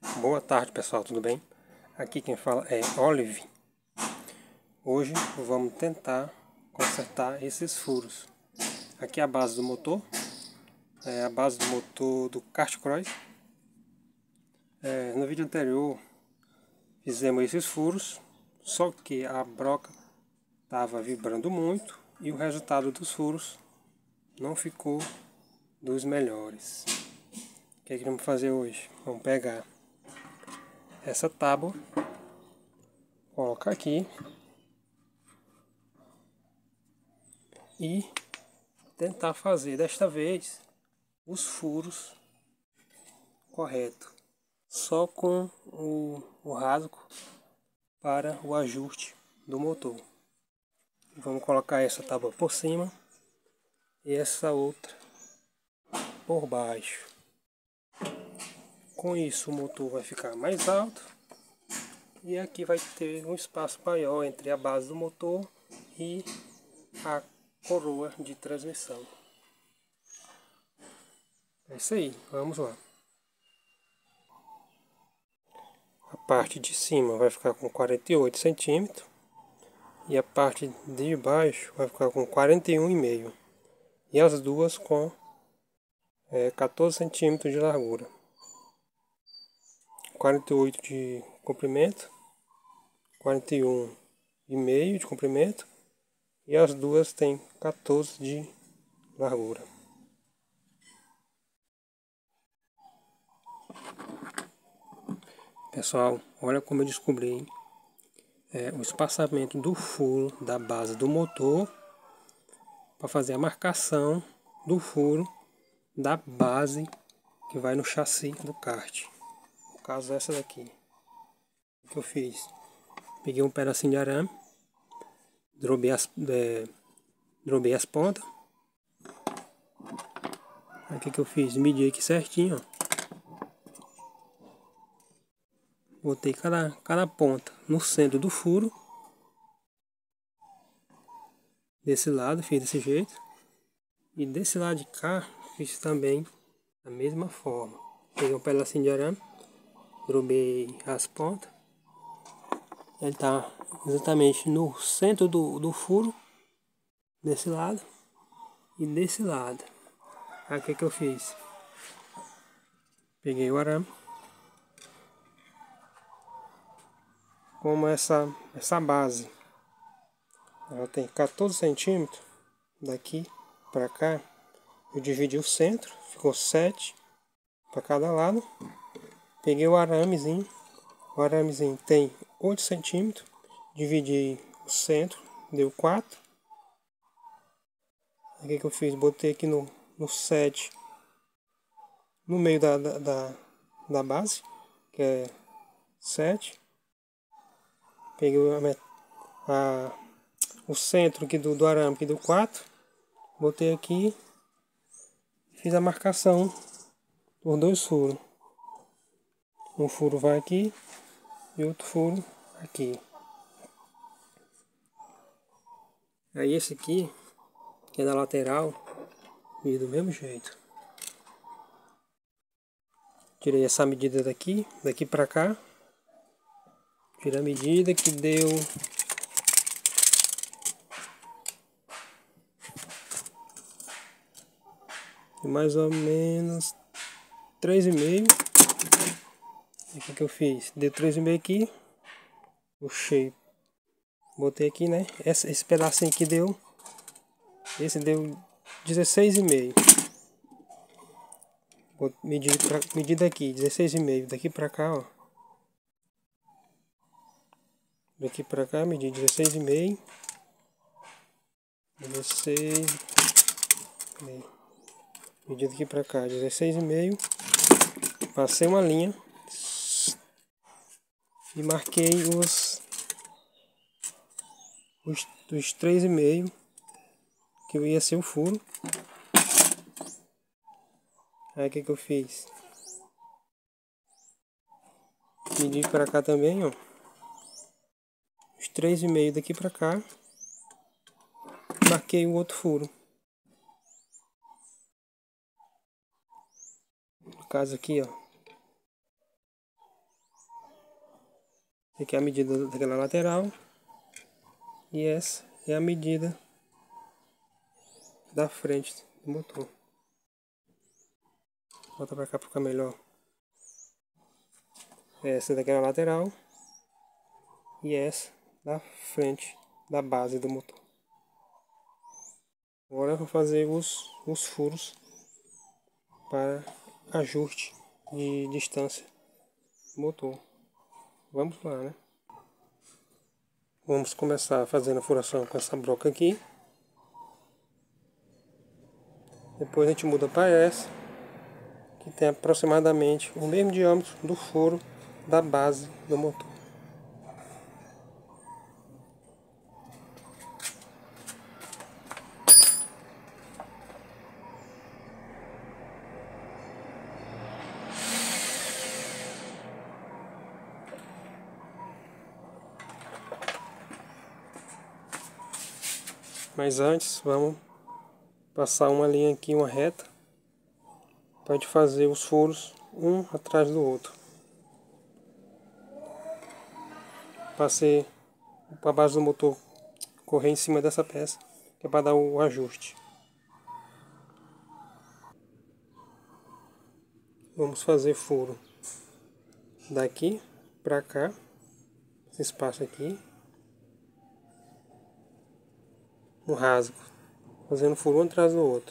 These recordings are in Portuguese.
Boa tarde, pessoal, tudo bem? Aqui quem fala é Olive. Hoje vamos tentar consertar esses furos. Aqui é a base do motor, é a base do motor do kart cross. No vídeo anterior fizemos esses furos, só que a broca estava vibrando muito e o resultado dos furos não ficou dos melhores. O que vamos fazer hoje? Vamos pegar essa tábua, colocar aqui e tentar fazer desta vez os furos corretos, só com o rasgo para o ajuste do motor. Vamos colocar essa tábua por cima e essa outra por baixo. Com isso o motor vai ficar mais alto e aqui vai ter um espaço maior entre a base do motor e a coroa de transmissão. É isso aí, vamos lá. A parte de cima vai ficar com 48 centímetros e a parte de baixo vai ficar com 41,5 e as duas com 14 centímetros de largura, 48 de comprimento, 41,5 de comprimento e as duas têm 14 de largura. Pessoal, olha como eu descobri o espaçamento do furo da base do motor para fazer a marcação do furo da base que vai no chassi do kart. No caso essa daqui. O que eu fiz? Peguei um pedacinho de arame, drobei as pontas. Aí o que eu fiz? Medi aqui certinho, ó. Botei cada ponta no centro do furo. Desse lado fiz desse jeito. E desse lado de cá fiz também da mesma forma. Peguei um pedacinho de arame, drobei as pontas. Ele está exatamente no centro do furo. Desse lado e desse lado. Aí o que eu fiz? Peguei o arame. Como essa base ela tem 14 centímetros daqui para cá, eu dividi o centro, ficou 7 para cada lado. Peguei o aramezinho tem 8 centímetros, dividi o centro, deu 4. Aí o que eu fiz? Botei aqui no 7, no meio da base, que é 7. Peguei o centro aqui do arame, que deu 4. Botei aqui. Fiz a marcação por 2 furos. Um furo vai aqui e outro furo aqui. Aí esse aqui, que é da lateral, e do mesmo jeito. Tirei essa medida daqui para cá. Tirei a medida que deu mais ou menos 3,5. E o que eu fiz? Deu 3,5 aqui. Puxei. Botei aqui, né? Esse pedacinho aqui deu. Esse deu 16,5. Vou medir daqui, 16,5. Daqui pra cá, ó. Daqui pra cá, medi 16,5. 16. Medi daqui pra cá, 16,5. Passei uma linha. E marquei os 3,5. Que ia ser o furo. Aí o que eu fiz? Medi pra cá também, ó. Os 3,5 daqui pra cá. Marquei o outro furo. No caso aqui, ó. Aqui é a medida daquela lateral. E essa é a medida da frente do motor. Bota pra cá pra ficar melhor. Essa daqui é a lateral. E essa da frente da base do motor. Agora eu vou fazer os furos para ajuste de distância do motor. Vamos lá, né? Vamos começar fazendo a furação com essa broca aqui. Depois a gente muda para essa, que tem aproximadamente o mesmo diâmetro do furo da base do motor. Mas antes, vamos passar uma linha aqui, uma reta, para a gente fazer os furos um atrás do outro. Passei para a base do motor correr em cima dessa peça, que é para dar o ajuste. Vamos fazer furo daqui para cá, esse espaço aqui, no rasgo, fazendo furo um atrás do outro.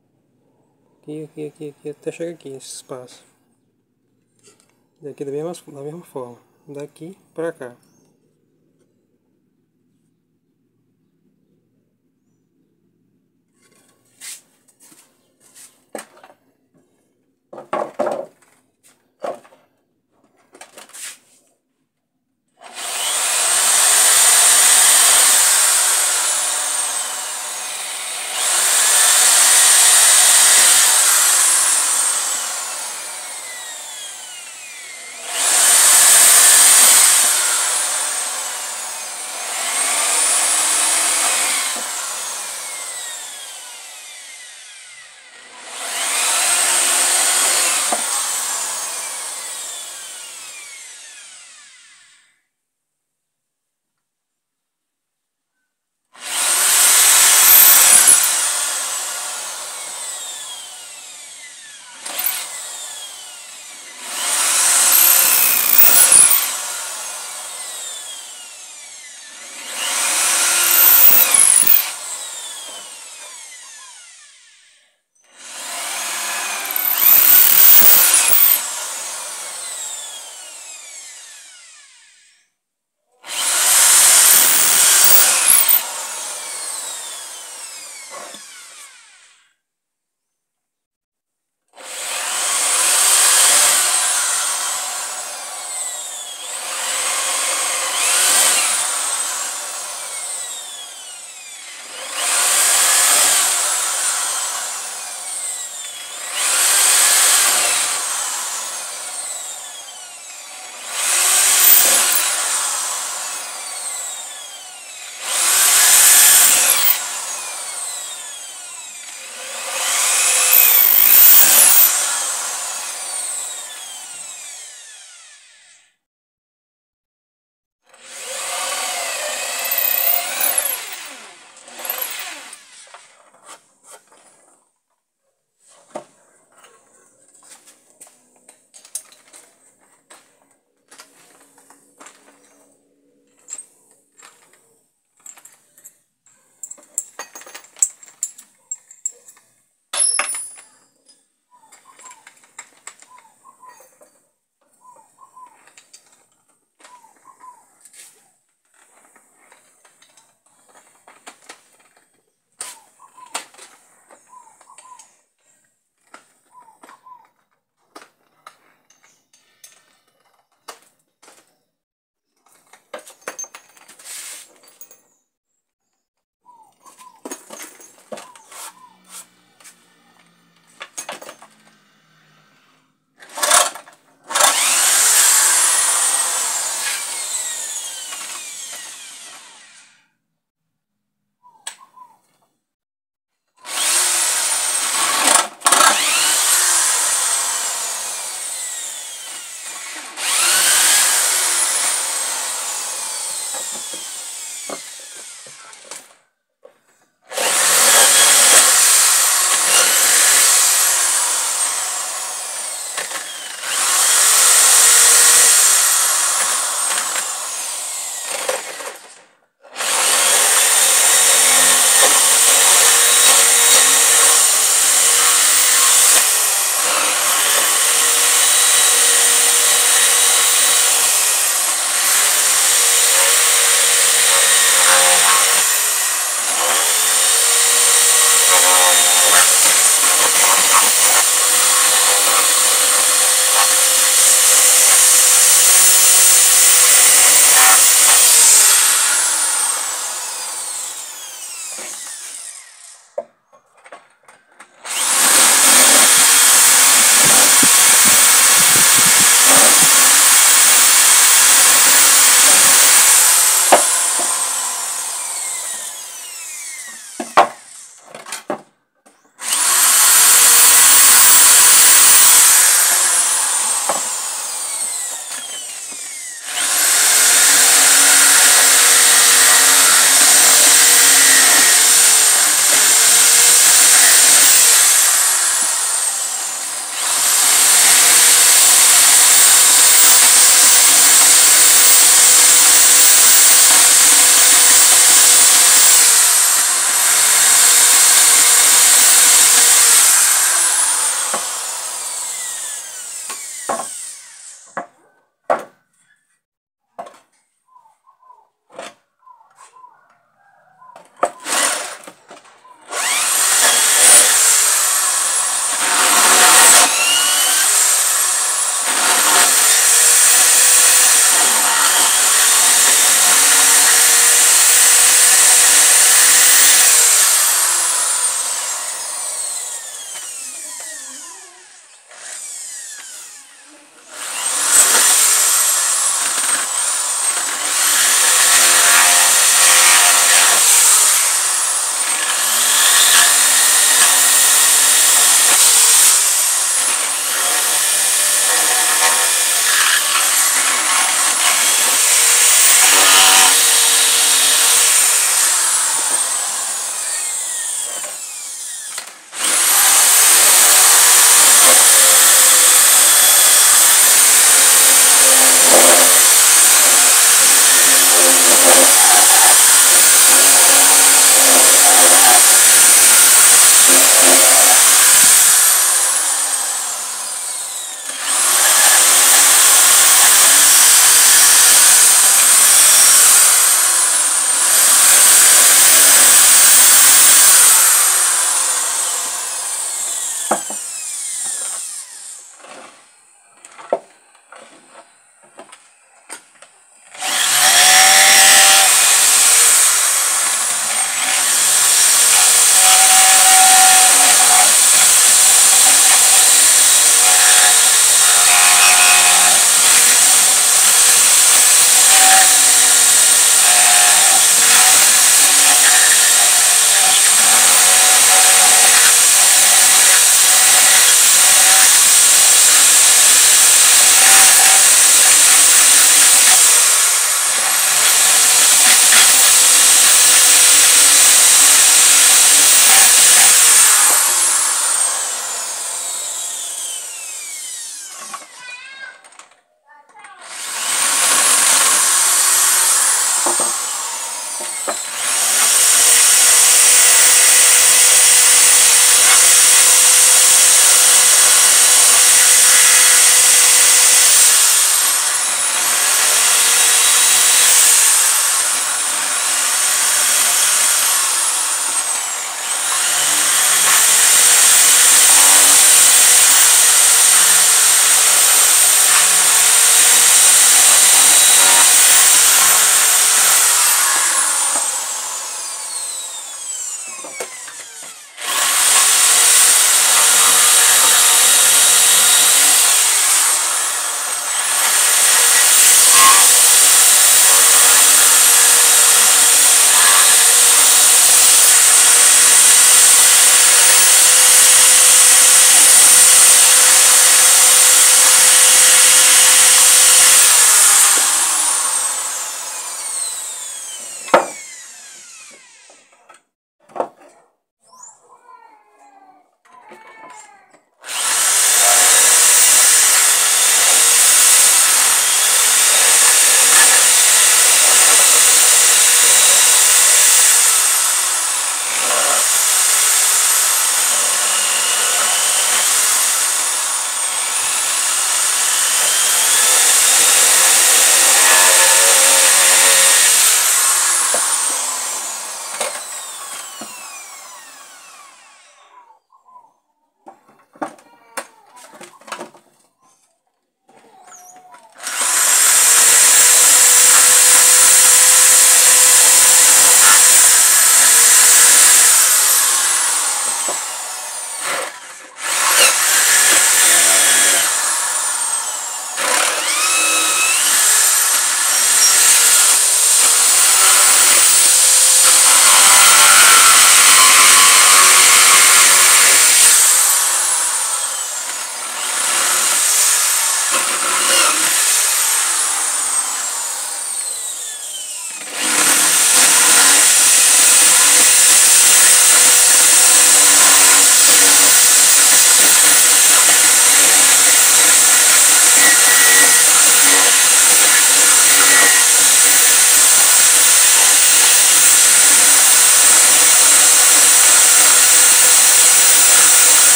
Aqui, até chegar aqui, esse espaço. Daqui da mesma forma, daqui para cá.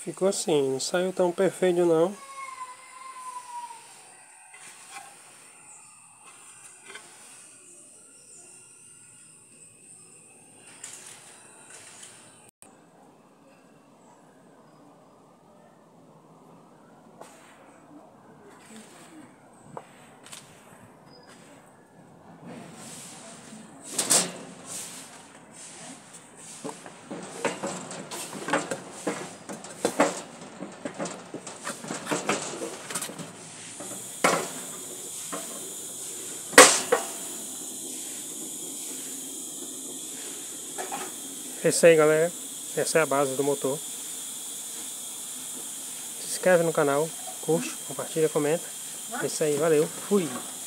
Ficou assim, não saiu tão perfeito não. É isso aí, galera. Essa é a base do motor. Se inscreve no canal, curte, compartilha, comenta. É isso aí, valeu, fui!